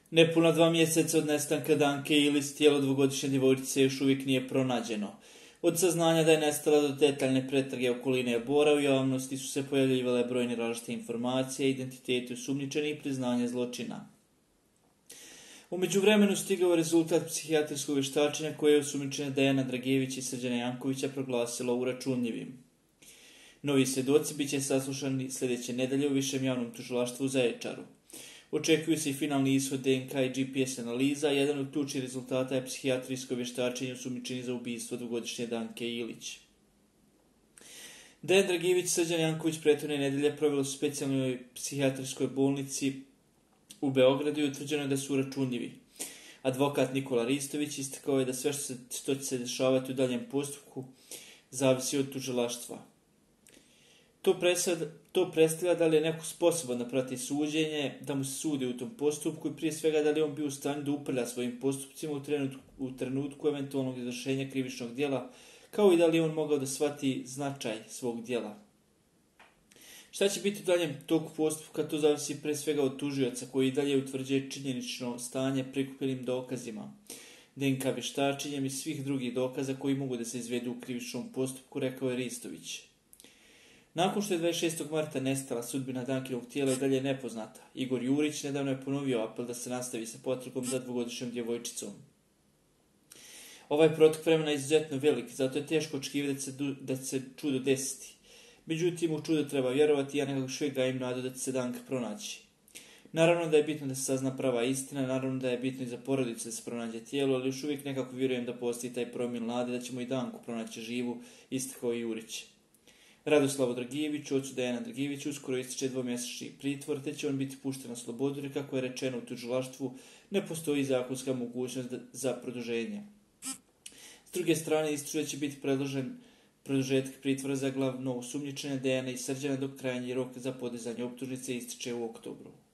Nepuna 2 mjeseca od nestanka Danke Ilić tijelo dvogodišnje djevojčice još uvijek nije pronađeno. Od saznanja da je nestala do detaljne pretrage okoline Bora u javnosti su se pojavljivale brojne različite informacije, identiteti osumnjičenih i priznanje zločina. U međuvremenu stigao rezultat psihijatrijskog vještačenja koje je osumnjičene Dejana Dragijević i Srđana Jankovića proglasilo uračunljivim. Novi svjedoci bit će saslušani sljedeće nedelje u Višem javnom tužilaštvu u Zaječaru. Očekuju se i finalni ishod DNK i GPS analiza, jedan od ključnih rezultata je psihijatrijsko vještačenje osumnjičenih za ubistvo dvogodišnje Danke Ilić. Dejan Dragijević i Srđan Janković prethodne nedelje proveli u specijalnoj psihijatrijskoj bolnici u Beogradu i utvrđeno je da su uračunljivi. Advokat Nikola Ristović istakao je da sve što će se dešavati u daljem postupku zavisi od tužilaštva. To predstavlja da li je neko sposoban da prati suđenje, da mu se sudi u tom postupku i prije svega da li on bio u stanju da upravlja svojim postupcima u trenutku eventualnog izvršenja krivičnog djela, kao i da li je on mogao da shvati značaj svog djela. Šta će biti u daljem toku postupka, to zavisi pre svega od tužioca koji i dalje utvrđuje činjenično stanje prikupljenim dokazima, DNK vještačenjem i svih drugih dokaza koji mogu da se izvedu u krivičnom postupku, rekao je Ristović. Nakon što je 26. marta nestala, sudbina Dankinog tijela je dalje nepoznata. Igor Jurić nedavno je ponovio apel da se nastavi sa potragom za dvogodišnjom djevojčicom. Ovaj protok vremena je izuzetno velik, zato je teško očekivati da će se čudo desiti. Međutim, u čudo treba vjerovati i ja nekako još uvijek gajim nadu da će se Danka pronaći. Naravno da je bitno da se sazna prava istina, naravno da je bitno i za porodicu da se pronađe tijelo, ali još uvijek nekako vjerujem da postoji taj promil nade da ćemo i Danku pronaći živu, istakao i Jurić. Radoslavu Dragijeviću, ocu Dejana Dragijeviću, uskoro ističe 2-mjesečni pritvor, te će on biti pušten na slobodu, jer kako je rečeno u tužilaštvu, ne postoji zakonska mogućnost za produženje. S druge strane, ističe da će biti predložen produžetak pritvora za glavno osumnjičene Dejana i Srđana, dok krajnji rok za podizanje optužnice ističe u oktobru.